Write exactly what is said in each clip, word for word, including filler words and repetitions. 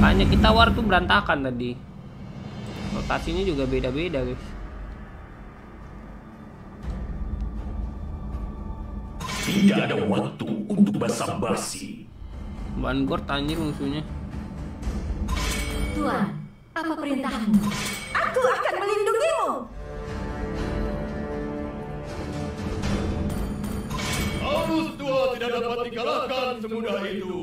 Makanya kita war tuh berantakan tadi. Rotasinya juga beda-beda guys. Tidak ada waktu untuk basa-basi. Vanguard anjir musuhnya. Tuan, apa perintahmu? Aku akan melindungimu. Arus tua tidak dapat dikalahkan semudah itu.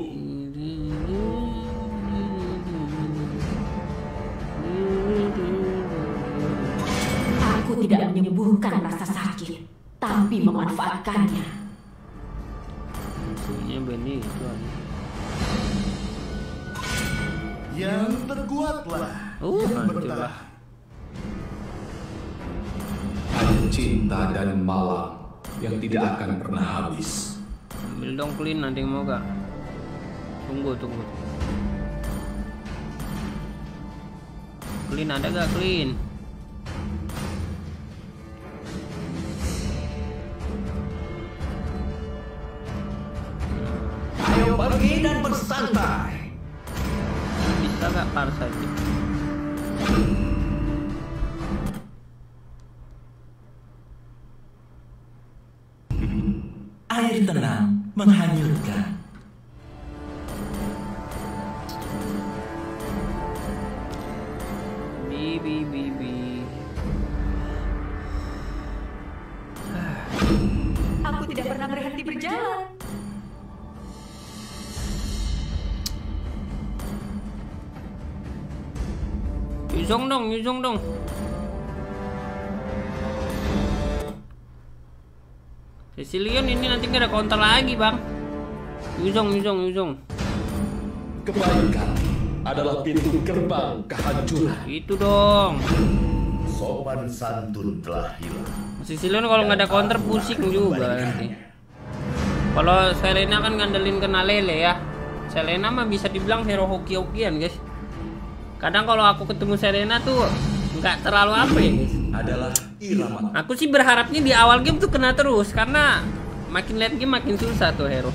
Aku tidak menyembuhkan rasa sakit, tapi memanfaatkannya. Musuhnya Benny itu anjir. Yang terkuatlah Uh, yang hancur bertahan. lah. Ada cinta dan malam yang tidak akan pernah habis. Ambil dong clean, ada yang mau gak? Tunggu, tunggu. Clean ada gak clean? Ayo pergi dan bersantai. Bisa gak par saja? Air tenang menghanyutkan. Bibi, bibi. Aku tidak pernah berhenti berjalan. Yuzong dong, Yuzong dong. Cecilion ini nanti nggak ada counter lagi bang. Yuzong, Yuzong, Yuzong. Kebaikan adalah pintu gerbang kehancuran. Itu dong. Sopan santun telah hilang. Cecilion kalau nggak ada counter pusing juga nanti. Kalau Selena kan ngandelin kena lele ya. Selena mah bisa dibilang hero hoki-hokian guys. Kadang kalau aku ketemu Selena tuh nggak terlalu apa ya guys. Adalah irama. Aku sih berharapnya di awal game tuh kena terus karena makin late game makin susah tuh hero.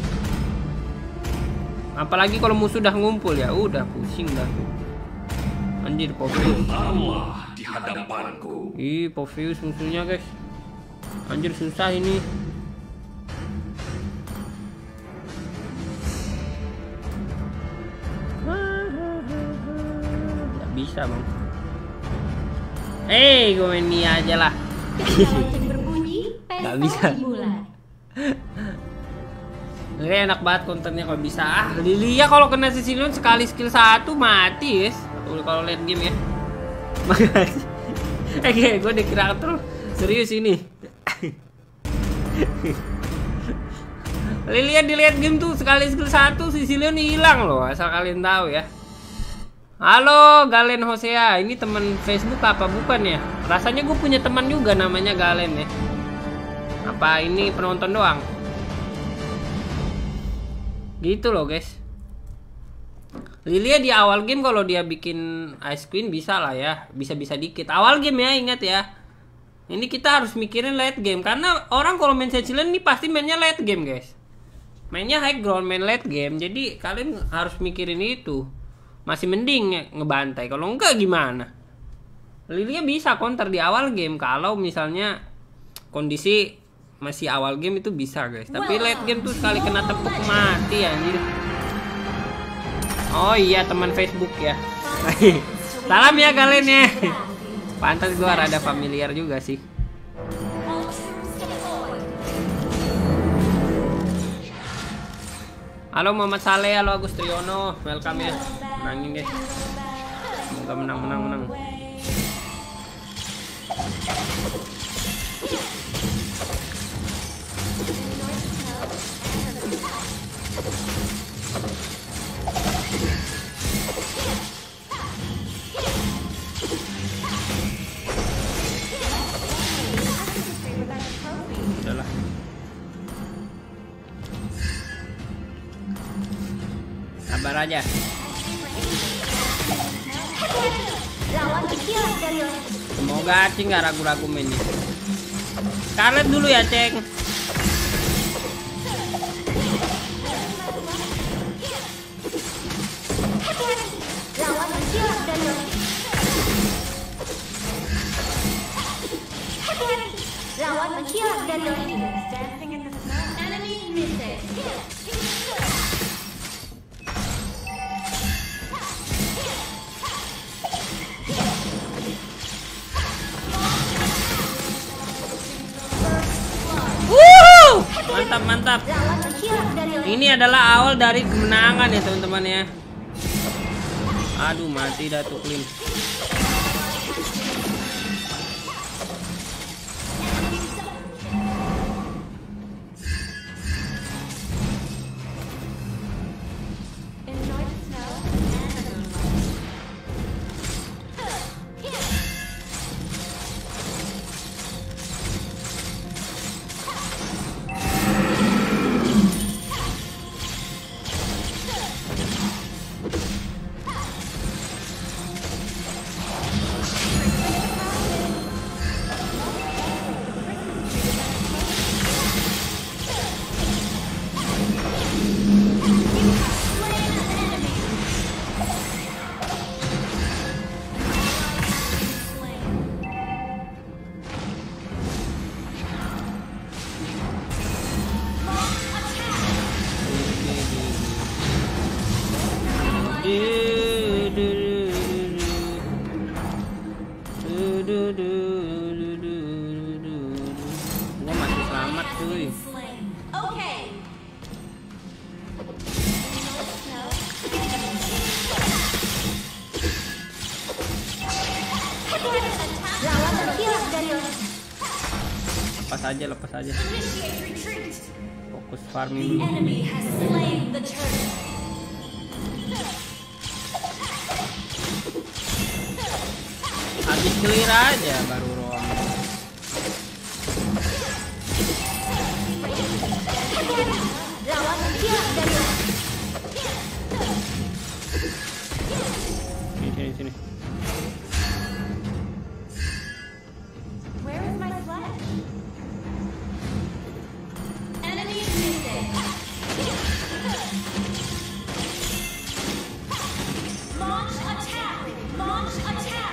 Apalagi kalau musuh udah ngumpul ya, udah pusing dah. Anjir Popheus. Allah di hadapanku. Ih, Popheus musuhnya guys. Anjir susah ini. Gak bisa bang. Eh, gue main Mia aja lah. Ketika lonceng berbunyi, Nggak pesta bisa. dimulai. Ini enak banget kontennya kalau bisa. Ah, Lilia kalau kena Cecilion sekali skill satu mati guys. Kalau late game ya. Makasih. Eh, gue dikira terus serius ini. Lilia di late game tuh sekali skill satu Cecilion hilang loh, asal kalian tahu ya. Halo Galen Hosea, ini teman Facebook apa bukan ya? Rasanya gue punya teman juga namanya Galen ya. Apa ini penonton doang? Gitu loh guys. Lilia di awal game kalau dia bikin Ice Queen bisa lah ya, bisa-bisa dikit. Awal game ya, ingat ya. Ini kita harus mikirin late game karena orang kalau main Cecilion ini pasti mainnya late game guys. Mainnya high ground, main late game. Jadi kalian harus mikirin itu. Masih mending nge ngebantai. Kalau enggak gimana? Lilia bisa counter di awal game kalau misalnya kondisi masih awal game itu bisa guys. Tapi late game tuh sekali kena tepuk mati anjir. Oh iya teman Facebook ya. Salam ya kalian ya. Pantas gua rada familiar juga sih. Halo Muhammad Saleh, halo Agus Triyono, welcome ya. Menangin guys. Semoga menang menang menang. Udahlah. Sabar aja. Lawan kecil dari Semoga Acing nggak ragu-ragu mainnya. Scarlet dulu ya Ceng. Lawan menghilang dari hati-hati. Lawan menghilang dari enemy missing. Wuh, mantap mantap. Lawan menghilang dari Ini adalah awal dari kemenangan ya teman-teman ya. Aduh mati dah tuh Clean. Gua masih selamat cuy. Okay. Lawan menghilang dari Lepas aja, lepas aja. initiate retreat. Fokus farming dulu. Enemy has slain the turret. Habis clear aja baru roam. Lawan menghilang dari Sini sini sini. Where is my flag? Enemy missing. Launch attack! Launch attack!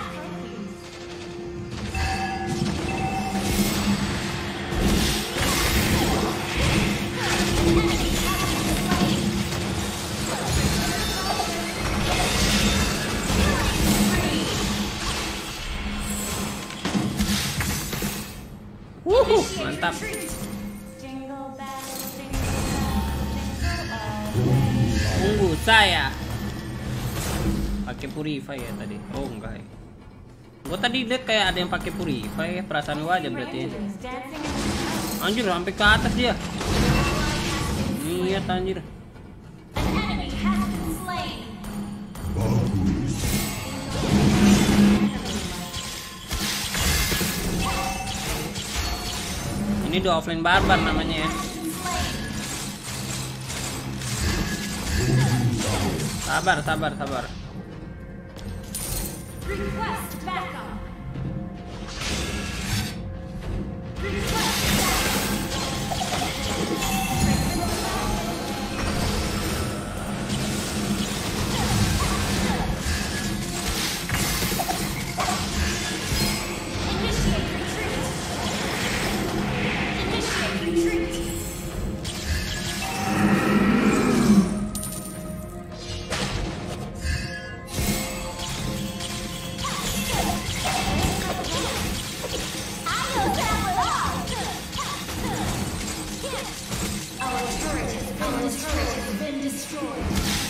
Wuhu, mantap. Jingle bells, jingle bells, jingle all. Tunggu saya. Pakai purify ya tadi. Oh enggak ya. Gua tadi lihat kayak ada yang pakai purify ya. Perasaan gua aja berarti. Rangers dancing in the Anjir sampai ke atas dia. Lihat anjir. An enemy has been slain. Ini dua offline barbar namanya ya. Sabar, sabar, sabar. Request backup. Request Initiate retreat. Initiate retreat. I will travel on. Our turret has been, our turret has been destroyed.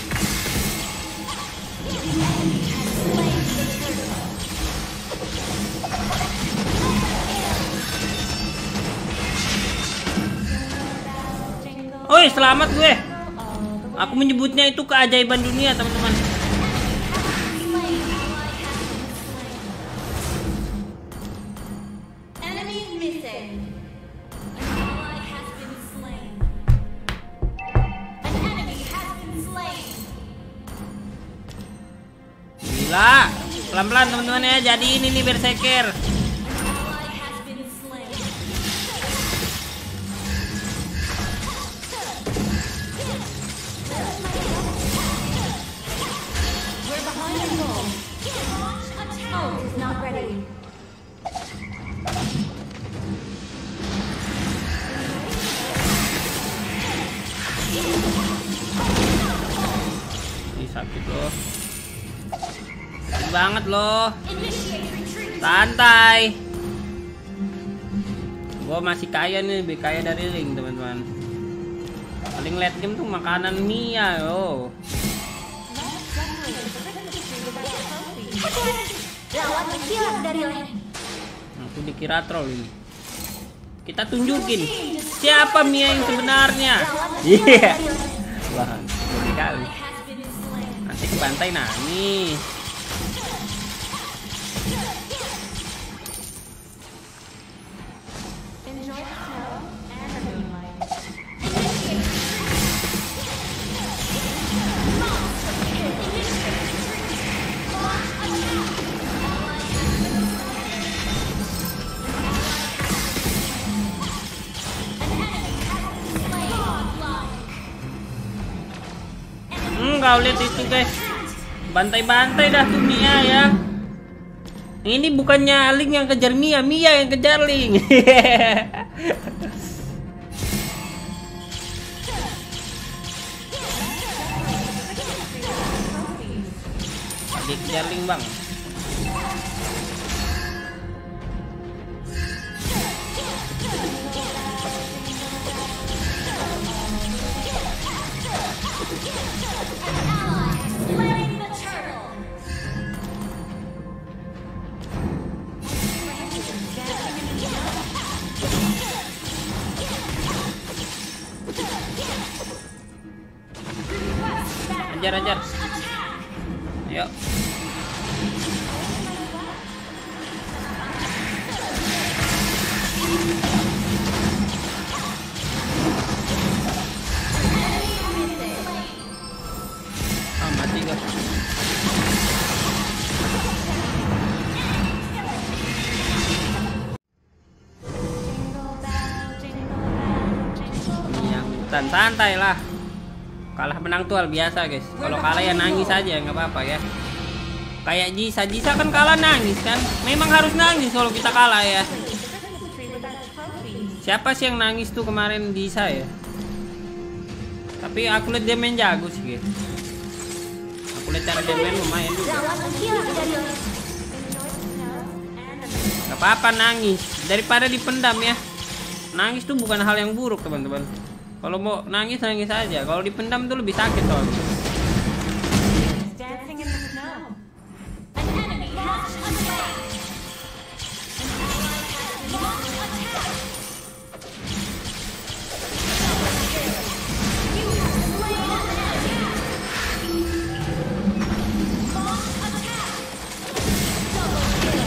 The enemy has slain the turret. Oi, selamat gue. Aku menyebutnya itu keajaiban dunia, teman-teman. Enemy missing. An ally has been slain. An enemy has been slain. Gila. Pelan-pelan teman-teman ya. Jadi ini nih berserker. An ally has been slain. We're behind. ult is not ready. Ih, sakit loh. Sakit banget loh. Initiate retreat. Santai. Gua masih kaya nih, lebih kaya dari Ling, teman-teman. Paling late game tuh makanan Mia, yo. Lawan menghilang dari lane. Aku dikira troll ini. Kita tunjukin siapa Mia yang sebenarnya. Iya. Wah, ini kali. Has been slain. Nanti kebantai nangis. Enjoy the snow and the moonlight. Hmm, kau lihat itu guys. Bantai-bantai dah tuh Mia ya. Ini bukannya Ling yang kejar Mia, Mia yang kejar Ling. Dia kejar Ling bang. Slaying the turtle. Ajar ajar. Ayo. Ah, mati gua. Yang hutan santai lah. Kalah menang tuh hal biasa guys. Kalau kalah ya nangis aja, nggak apa-apa ya. Kayak Jisa, Jisa kan kalah nangis kan. Memang harus nangis kalau kita kalah ya. Siapa sih yang nangis tuh kemarin Jisa ya? Tapi aku lihat dia main jago sih guys. Aku lihat cara dia main lumayan juga. Lawan menghilang dari lane. Gak apa-apa nangis daripada dipendam ya. Nangis tuh bukan hal yang buruk teman-teman. Kalau mau nangis nangis aja. Kalau dipendam tuh lebih sakit soalnya. Dancing in the snow. An enemy has been slain. Launch attack. You have slain an enemy. Launch attack. Double kill.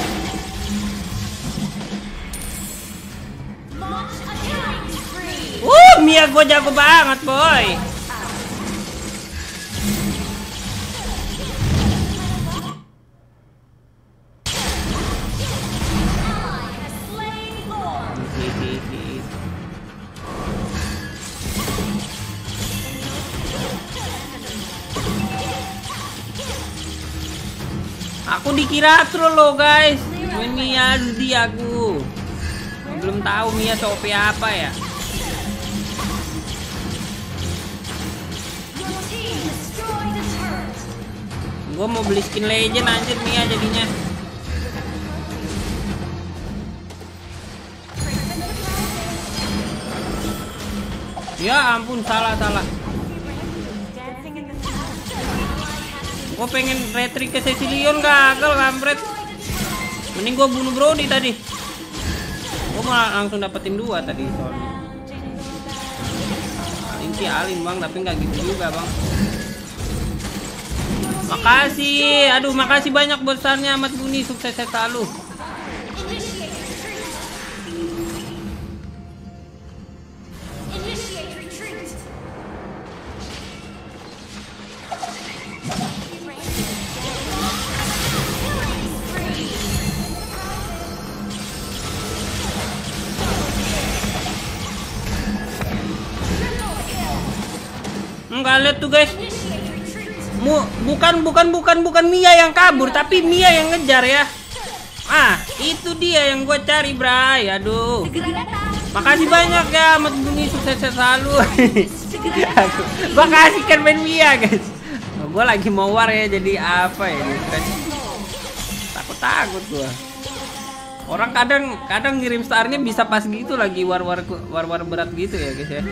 Launch a killing spree. Uh, Mia gue jago banget boy. Ally has slain Lord. Aku dikira troll lo guys. Main Mia di aku. Belum tahu Mia se O P apa ya. Your team destroyed a turret. Gue mau beli skin legend anjir Mia jadinya. Ya ampun salah salah. Dancing in the snow. Gue pengen retrik ke Cecilion gagal kampret. Mending gue bunuh Brody tadi. Gue malah langsung dapetin dua tadi soalnya. Alin sih Alin bang, tapi nggak gitu juga bang. Makasih, aduh makasih banyak besarnya Ahmad Buni, sukses selalu. Initiate retreat. Initiate retreat. Killing spree. Triple kill. Enggak lihat tuh guys. Initiate retreat. Mu, bukan bukan bukan bukan Mia yang kabur, tapi Mia yang ngejar ya. Ah, itu dia yang gue cari, Bray. Aduh. Makasih banyak ya, Mas Bumi, sukses selalu. Gue kasihkan main Mia, guys. Gue lagi mau war ya, jadi apa ya? Takut-takut gue. Orang kadang kadang ngirim starnya bisa pas gitu lagi war-war war-war berat gitu ya, guys ya.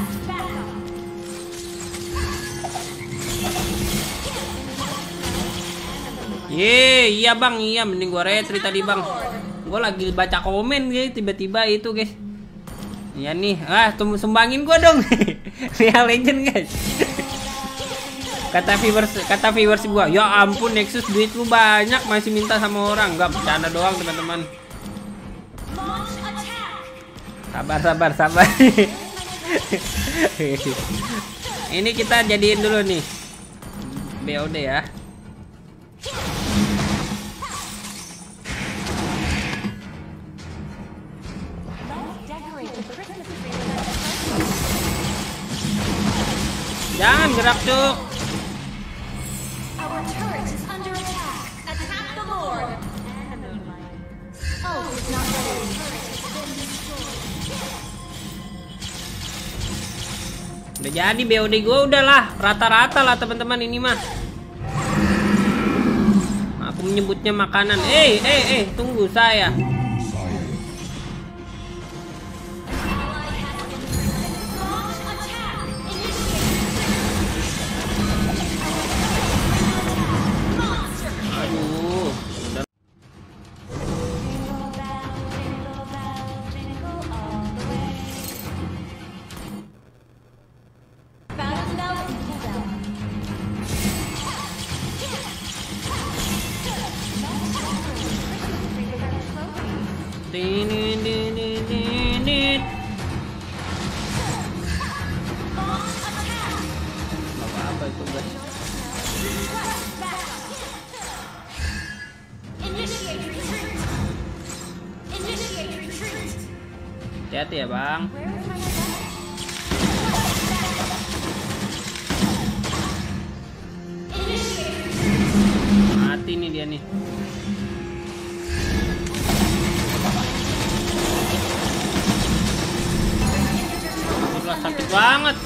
Ye, iya bang, iya mending gua retri tadi bang. Gua lagi baca komen guys, tiba-tiba itu guys. Iya nih, ah tum sumbangin gua dong. Real Legend guys. Kata viewers, kata viewers gua, ya ampun Nexus duit lu banyak masih minta sama orang. Enggak, bercanda doang teman-teman. Sabar, sabar, sabar. Ini kita jadiin dulu nih B O D ya. Jangan gerak, Cuk. Our turret is under attack. Attack the Lord. Oh, it's not ready. Udah jadi B O D gue udahlah rata-rata lah teman-teman ini mah. Aku menyebutnya makanan. Eh, eh, eh, tunggu saya. Aduh, udah. Ini, ini, ini, ini. Apa itu guys? Initiate retreat. Initiate retreat. Hati-hati ya bang. Mati nih dia nih. Udah sakit banget.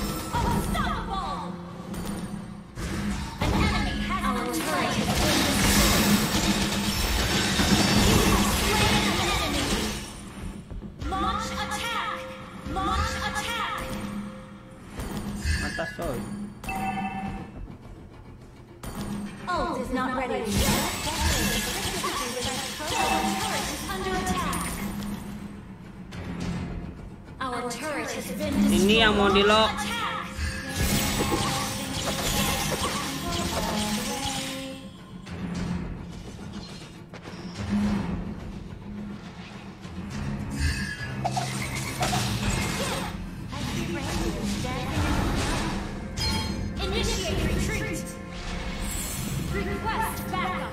Launch attack. Launch attack. Mata soy. Ult is not ready. Under attack. Our turret has been destroyed. Ini yang mau di lock. Initiate retreat. Request backup.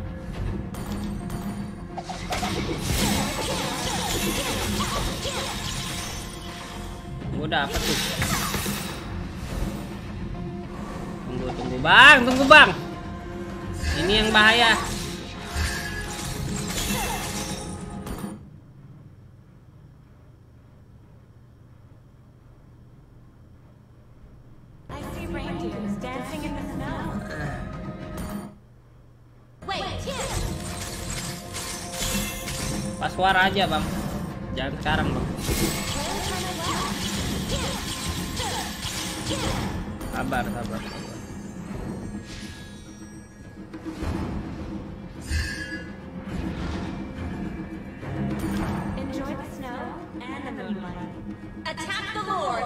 Udah apa tuh? Tunggu, tunggu bang, tunggu bang. Ini yang bahaya. I see reindeers dancing in the snow. Wait, Pas suara aja bang. Jangan sekarang bang. Sabar, sabar, sabar. enjoy the snow and the moonlight. Attack the Lord.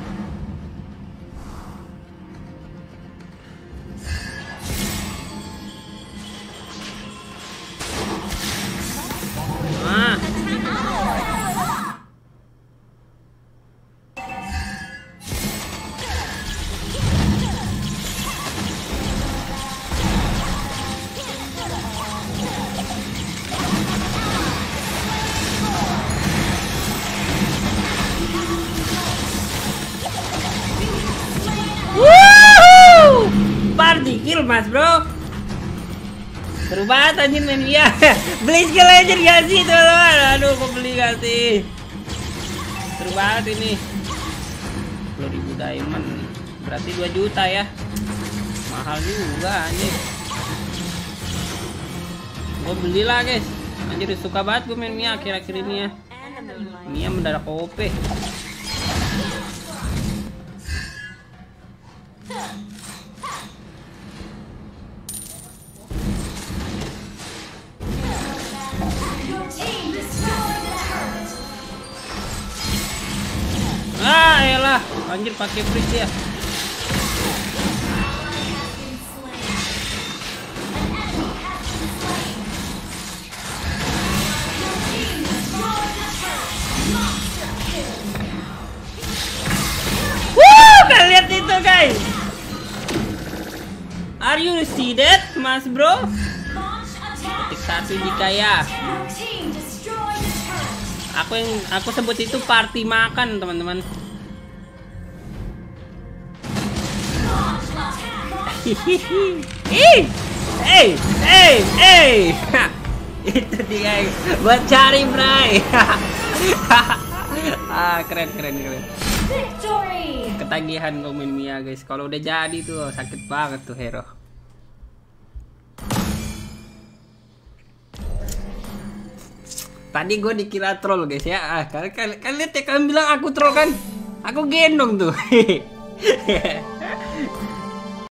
Ah, mas bro. Seru banget anjir main Mia. Beli skill legend gak sih teman-teman? Aduh kok beli gak sih? Seru banget ini. sepuluh ribu diamond berarti dua juta ya. Mahal juga anjir. Gue belilah guys. Anjir suka banget gue main Mia akhir-akhir ini ya. Mia mendadak O P. Ah, elah, anjir pakai freeze ya. Wuh, kalian lihat itu guys. Are you see that, mas bro? Ketik satu jika ya. Aku yang aku sebut itu party makan teman-teman. Ih, eh, eh, eh, itu dia buat cari bray. Ah keren keren keren. Ketagihan gue main Mia guys. Kalau udah jadi tuh sakit banget tuh hero. Tadi gue dikira troll guys ya. Ah, kalian kalian lihat ya, kalian bilang aku troll kan? Aku gendong tuh.